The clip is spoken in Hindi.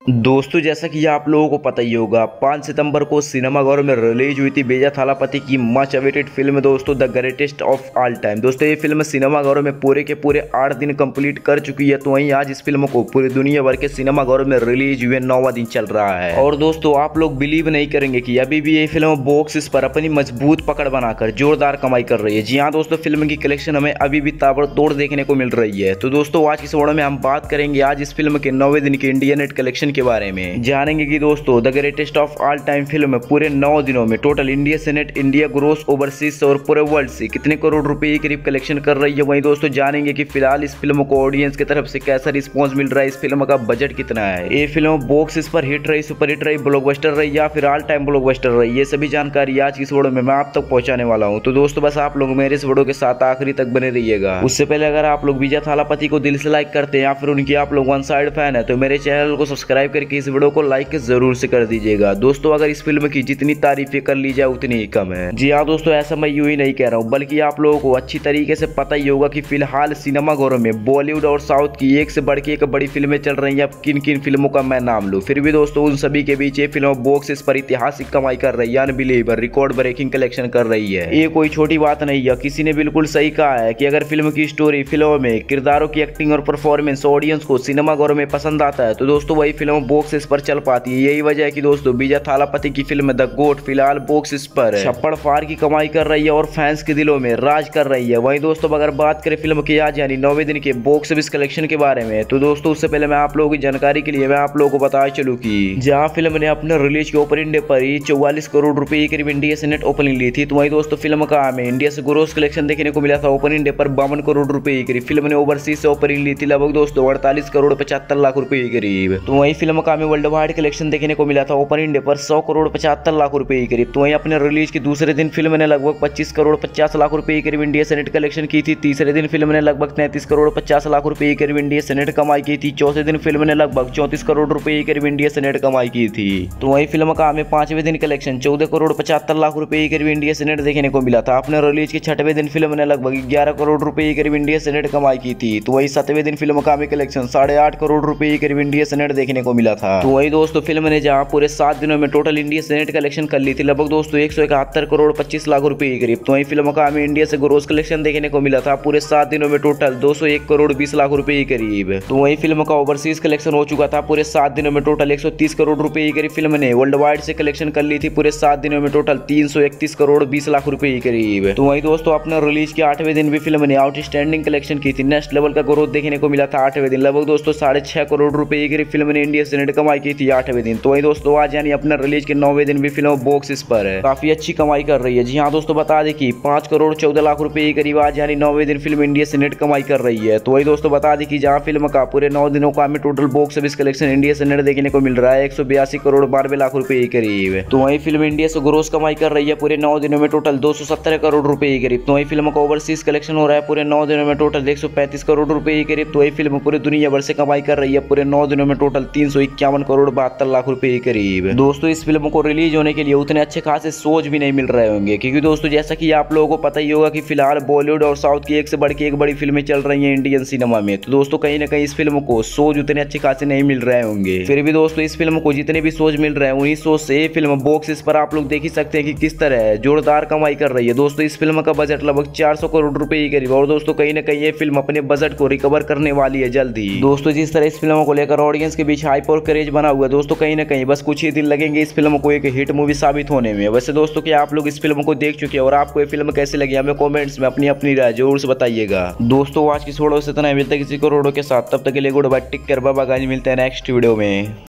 दोस्तों, जैसा कि आप लोगों को पता ही होगा, 5 सितंबर को सिनेमाघर में रिलीज हुई थी बेजा थालापति की मच अवेटेड फिल्म दोस्तों the greatest of all time. दोस्तों, ये फिल्म सिनेमाघरों में पूरे के पूरे 8 दिन कंप्लीट कर चुकी है। तो वहीं आज इस फिल्म को पूरी दुनिया भर के सिनेमाघरों में रिलीज हुए 9वां दिन चल रहा है। और दोस्तों, आप लोग बिलीव नहीं करेंगे कि अभी भी ये फिल्म बॉक्स पर अपनी मजबूत पकड़ बनाकर जोरदार कमाई कर रही है। जी हाँ दोस्तों, फिल्म की कलेक्शन हमें अभी भी ताबड़तोड़ देखने को मिल रही है। तो दोस्तों, आज इस वीडियो में हम बात करेंगे आज इस फिल्म के 9वें दिन के इंडिया नेट कलेक्शन के बारे में। जानेंगे कि दोस्तों the greatest of all time film पूरे 9 दिनों में टोटल इंडिया से नेट इंडिया ग्रोस ओवरसीज और पूरे वर्ल्ड से कितने करोड़ रुपए के करीब कलेक्शन कर रही है। वहीं दोस्तों जानेंगे कि फिलहाल इस फिल्म को ऑडियंस की तरफ से कैसा रिस्पॉन्स मिल रहा है, इस फिल्म का बजट कितना है, ये फिल्म बॉक्स पर हिट रही, सुपर हिट रही, ब्लॉकबस्टर रही या फिर ऑल टाइम ब्लॉकबस्टर रही, ये सभी जानकारी आज की इस वीडियो में मैं आप तक पहुंचाने वाला हूं। तो दोस्तों बस आप लोग मेरे इस वीडियो के साथ आखिरी तक बने रहिएगा। उससे पहले अगर आप लोग विजय थालापति को दिल से लाइक करते हैं या फिर उनकी आप लोग वन साइड फैन है तो मेरे चैनल को सब्सक्राइब करके इस वीडियो को लाइक जरूर से कर दीजिएगा। दोस्तों, अगर इस फिल्म की जितनी तारीफें कर ली जाए उतनी ही कम है। जी हाँ दोस्तों, ऐसा मैं यूं ही नहीं कह रहा हूँ, बल्कि आप लोगों को अच्छी तरीके से पता ही होगा कि फिलहाल सिनेमाघरों में बॉलीवुड और साउथ की एक से बढ़ के एक बड़ी फिल्में चल रही हैं। अब किन किन फिल्मों का मैं नाम लूं, फिर भी दोस्तों उन सभी के बीच ये फिल्म बॉक्स पर ऐतिहासिक कमाई कर रही है, अनबिलीवेबल रिकॉर्ड ब्रेकिंग कलेक्शन कर रही है। ये कोई छोटी बात नहीं है। किसी ने बिल्कुल सही कहा है कि अगर फिल्म की स्टोरी, फिल्म में किरदारों की एक्टिंग और परफॉर्मेंस ऑडियंस को सिनेमाघरों में पसंद आता है तो दोस्तों वही फिल्म बॉक्स पर चल पाती है। यही वजह है कि दोस्तों विजय थालापति की फिल्म द गोट फिलहाल बॉक्स पर छप्पड़ फाड़ की कमाई कर रही है और फैंस के दिलों में राज कर रही है। वहीं दोस्तों अगर बात करें फिल्म की आज यानी 9वें दिन के बॉक्स ऑफिस कलेक्शन के बारे में तो दोस्तों उससे पहले मैं आप लोगों की जानकारी के लिए मैं आप लोगों को बता चलूं कि जहां फिल्म ने अपने रिलीज के ओपनिंग डे पर ही 44 करोड़ रुपए के करीब इंडिया से नेट ओपनिंग ली थी, तो वहीं दोस्तों फिल्म का हमें इंडिया से ग्रोस कलेक्शन देखने को मिला था ओपनिंग डे पर 52 करोड़ रुपए के करीब। फिल्म ने ओवरसीज से ओपनिंग ली थी लगभग दोस्तों 48 करोड़ 75 लाख रुपए के करीब। तो वहीं फिल्म का हमें वर्ल्ड वाइड कलेक्शन देखने को मिला था ओपनिंग डे पर 100 करोड़ 75 लाख रुपए के करीब। तो वहीं अपने रिलीज के दूसरे दिन फिल्म ने लगभग 25 करोड़ 50 लाख रुपए के करीब इंडिया से नेट कलेक्शन की थी। तीसरे दिन फिल्म ने लगभग 33 करोड़ 50 लाख रुपए के करीब इंडिया से नेट कमाई की थी। चौथे दिन फिल्म ने लगभग 34 करोड़ रुपए के करीब इंडिया से नेट कमाई की थी। तो वहीं फिल्म का हमें 5वें दिन कलेक्शन 14 करोड़ 75 लाख रुपए के करीब इंडिया से नेट देखने को मिला था। अपने रिलीज के 6वें दिन फिल्म ने लगभग 11 करोड़ रुपए के करीब इंडिया से नेट कमाई की थी। तो वहीं 7वें दिन फिल्म का हमें कलेक्शन 8.5 करोड़ रुपए के करीब इंडिया से नेट देखने को मिला था। तो वहीं दोस्तों फिल्म ने जहां पूरे 7 दिनों में टोटल इंडिया से नेट कलेक्शन कर ली थी लगभग दोस्तों 171 करोड़ 25 लाख रुपए के करीब। तो वहीं फिल्म का हमें इंडिया से ग्रोस कलेक्शन देखने को मिला था पूरे 7 दिनों में टोटल 201 करोड़ 20 लाख रुपए के करीब। तो वहीं फिल्म का ओवरसीज कलेक्शन हो चुका था पूरे 7 दिनों में टोटल 130 करोड़ रुपए के करीब। फिल्म ने वर्ल्ड वाइड से कलेक्शन कर ली थी पूरे 7 दिनों में टोटल 331 करोड़ 20 लाख रुपए के करीब। तो वहीं दोस्तों अपने रिलीज के 8वें दिन भी फिल्म ने आउटस्टैंडिंग कलेक्शन की थी, नेक्स्ट लेवल का ग्रोथ देखने को मिला था 8वें दिन लगभग दोस्तों 6.5 करोड़ रुपए के करीब फिल्म ने इंडिया से नेट कमाई की थी 8वें दिन। तो वहीं दोस्तों आज यानी अपने रिलीज के 9वें दिन भी फिल्म बॉक्स पर काफी अच्छी कमाई कर रही है। जी हाँ दोस्तों, बता दें कि 5 करोड़ 14 लाख रुपए के करीब आज यानी 9वें दिन फिल्म इंडिया से नेट कमाई कर रही है। तो वही दोस्तों बता दें कि जहां फिल्म का पूरे 9 दिनों का हमें total box office collection India से नेट देखने को मिल रहा है 182 करोड़ 92 लाख रुपए के करीब। तो वही फिल्म इंडिया से ग्रोस कमाई कर रही है पूरे 9 दिनों में टोटल 217 करोड़ रुपए के करीब। तो वही फिल्म का ओवरसीज कलेक्शन हो रहा है पूरे 9 दिनों में टोटल 135 करोड़ रुपए के करीब। तो वही फिल्म पूरी दुनिया भर से कमाई कर रही है पूरे 9 दिनों में टोटल 351 करोड़ 72 लाख रुपए के करीब। दोस्तों इस फिल्म को रिलीज होने के लिए उतने अच्छे खासे सोच भी नहीं मिल रहे होंगे, क्योंकि दोस्तों जैसा कि आप लोगों को पता ही होगा कि फिलहाल बॉलीवुड और साउथ की एक से बढ़ के एक बड़ी फिल्में चल रही हैं इंडियन सिनेमा में। तो दोस्तों कहीं ना कहीं इस फिल्म को सोच उतने अच्छे खासे नहीं मिल रहे होंगे। फिर भी दोस्तों इस फिल्म को जितने भी सोच मिल रहे हैं उन्हीं सोच से ये फिल्म बॉक्स पर आप लोग देख ही सकते हैं कि किस तरह जोरदार कमाई कर रही है। दोस्तों इस फिल्म का बजट लगभग 400 करोड़ रुपए के करीब और दोस्तों कहीं ना कहीं ये फिल्म अपने बजट को रिकवर करने वाली है जल्द ही। दोस्तों जिस तरह इस फिल्म को लेकर ऑडियंस के बीच हाइप और क्रेज बना हुआ है दोस्तों कहीं ना कहीं बस कुछ ही दिन लगेंगे इस फिल्म को एक हिट मूवी साबित होने में। वैसे दोस्तों क्या आप लोग इस फिल्म को देख चुके हैं और आपको ये फिल्म कैसी लगी हमें कमेंट्स में अपनी राय जरूर से बताइएगा। दोस्तों आज की वीडियो से इतना ही, मिलता है किसी को रोडो के साथ, तब तक के लिए goodbye, take care, bye bye guys, मिलते हैं नेक्स्ट वीडियो में।